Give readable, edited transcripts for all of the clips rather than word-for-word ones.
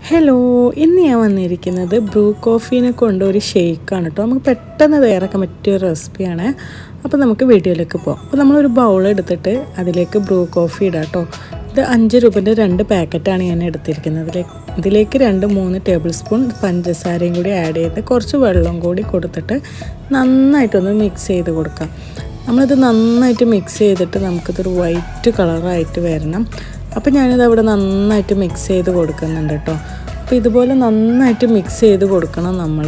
Hello, ഇന്ന് ഞാൻ വന്നിരിക്കുന്നത് ബ്രൂ കോഫീനെ കൊണ്ട് ഒരു ഷേക്കാണ് കേട്ടോ. നമുക്ക് പെട്ടെന്ന് തയ്യാറാക്കാൻ പറ്റിയ റെസിപ്പിയാണ്. അപ്പോൾ നമുക്ക് വീഡിയോയിലേക്ക് പോകാം. അപ്പോൾ നമ്മളൊരു ബൗൾ എടുത്തിട്ട് അതിലേക്ക് ബ്രൂ കോഫി ഇടാം കേട്ടോ. ഇത് 5 രൂപേൻ്റെ 2 പാക്കറ്റാണ് ഞാൻ എടുത്തിരിക്കുന്നത്. ഇതിലേക്ക് 2-3 ടേബിൾ സ്പൂൺ പഞ്ചസാരയും കൂടി ആഡ് ചെയ്ത് കുറച്ച് വെള്ളം കൂടി കൊടുത്തിട്ട് നന്നായിട്ടൊന്ന് മിക്സ് ചെയ്ത് കൊടുക്കാം. നമ്മളിത് നന്നായിട്ട് മിക്സ് ചെയ്തിട്ട് നമുക്കിതൊരു വൈറ്റ് കളറായിട്ട് വരണം. അപ്പോൾ ഞാനിത് അവിടെ നന്നായിട്ട് മിക്സ് ചെയ്ത് കൊടുക്കുന്നുണ്ട് കേട്ടോ. അപ്പോൾ ഇതുപോലെ നന്നായിട്ട് മിക്സ് ചെയ്ത് കൊടുക്കണം നമ്മൾ.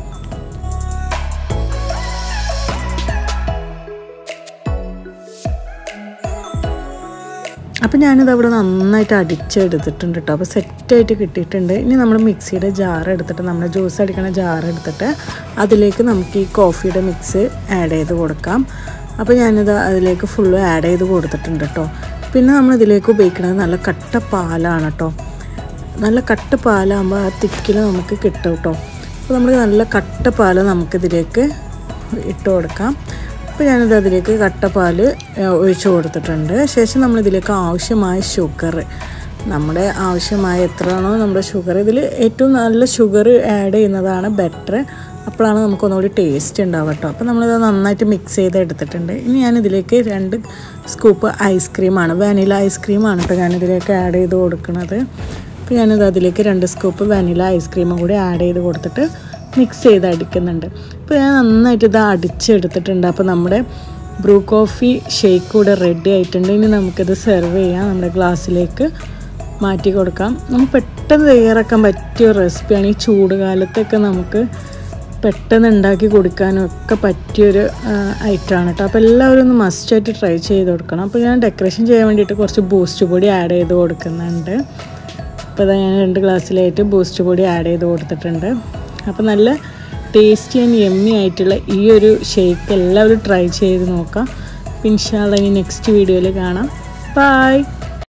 അപ്പോൾ ഞാനിത് അവിടെ നന്നായിട്ട് അടിച്ചെടുത്തിട്ടുണ്ട് കേട്ടോ. അപ്പോൾ സെറ്റായിട്ട് കിട്ടിയിട്ടുണ്ട്. ഇനി നമ്മൾ മിക്സിയുടെ ജാർ എടുത്തിട്ട് നമ്മൾ ജ്യൂസ് അടിക്കണ ജാർ എടുത്തിട്ട് അതിലേക്ക് നമുക്ക് ഈ കോഫിയുടെ മിക്സ് ആഡ് ചെയ്ത് കൊടുക്കാം. അപ്പോൾ ഞാനിത് അതിലേക്ക് ഫുള്ള് ആഡ് ചെയ്ത് കൊടുത്തിട്ടുണ്ട് കേട്ടോ. പിന്നെ നമ്മളിതിലേക്ക് ഉപയോഗിക്കുന്നത് നല്ല കട്ട പാലാണ് കേട്ടോ. നല്ല കട്ട പാലാകുമ്പോൾ ആ തിക്കിൽ നമുക്ക് കിട്ടും കേട്ടോ. അപ്പോൾ നമ്മൾ നല്ല കട്ട പാൽ നമുക്കിതിലേക്ക് ഇട്ട് കൊടുക്കാം. അപ്പോൾ ഞാനിത് അതിലേക്ക് കട്ട പാൽ ഒഴിച്ച് കൊടുത്തിട്ടുണ്ട്. ശേഷം നമ്മളിതിലേക്ക് ആവശ്യമായ ഷുഗർ, നമ്മുടെ ആവശ്യമായ എത്രയാണോ നമ്മുടെ ഷുഗർ, ഇതിൽ ഏറ്റവും നല്ല ഷുഗർ ആഡ് ചെയ്യുന്നതാണ് ബെറ്റർ. അപ്പോഴാണ് നമുക്കൊന്നുകൂടി ടേസ്റ്റ് ഉണ്ടാവുക കേട്ടോ. അപ്പോൾ നമ്മളിത് നന്നായിട്ട് മിക്സ് ചെയ്ത് എടുത്തിട്ടുണ്ട്. ഇനി ഞാനിതിലേക്ക് 2 സ്കൂപ്പ് ഐസ്ക്രീമാണ്, വാനില ഐസ്ക്രീമാണ് കേട്ടോ ഞാനിതിലേക്ക് ആഡ് ചെയ്ത് കൊടുക്കുന്നത്. അപ്പോൾ ഞാനിത് അതിലേക്ക് 2 സ്കൂപ്പ് വാനില ഐസ്ക്രീമും കൂടി ആഡ് ചെയ്ത് കൊടുത്തിട്ട് മിക്സ് ചെയ്ത് അടിക്കുന്നുണ്ട്. അപ്പോൾ ഞാൻ നന്നായിട്ട് ഇത് അടിച്ചെടുത്തിട്ടുണ്ട്. അപ്പോൾ നമ്മുടെ ബ്രൂ കോഫി ഷേക്ക് കൂടെ റെഡി ആയിട്ടുണ്ട്. ഇനി നമുക്കിത് സെർവ് ചെയ്യാം, നമ്മുടെ ഗ്ലാസ്സിലേക്ക് മാറ്റി കൊടുക്കാം. നമുക്ക് പെട്ടെന്ന് തയ്യാറാക്കാൻ പറ്റിയ റെസിപ്പിയാണ്. ഈ ചൂട് കാലത്തൊക്കെ നമുക്ക് പെട്ടെന്ന് ഉണ്ടാക്കി കൊടുക്കാനും ഒക്കെ പറ്റിയൊരു ഐറ്റമാണ് കേട്ടോ. അപ്പോൾ എല്ലാവരും ഒന്ന് മസ്റ്റായിട്ട് ട്രൈ ചെയ്ത് കൊടുക്കണം. അപ്പോൾ ഞാൻ ഡെക്കറേഷൻ ചെയ്യാൻ വേണ്ടിയിട്ട് കുറച്ച് ബൂസ്റ്റ് പൊടി ആഡ് ചെയ്ത് കൊടുക്കുന്നുണ്ട്. അപ്പോൾ അതാ ഞാൻ 2 ഗ്ലാസ്സിലായിട്ട് ബൂസ്റ്റ് പൊടി ആഡ് ചെയ്ത് കൊടുത്തിട്ടുണ്ട്. അപ്പോൾ നല്ല ടേസ്റ്റി ആൻഡ് യമ്മി ആയിട്ടുള്ള ഈ ഒരു ഷേക്ക് എല്ലാവരും ട്രൈ ചെയ്ത് നോക്കാം. അപ്പോൾ ഇൻഷാ അല്ലാഹ് ഇനി നെക്സ്റ്റ് വീഡിയോയിൽ കാണാം. ബൈ.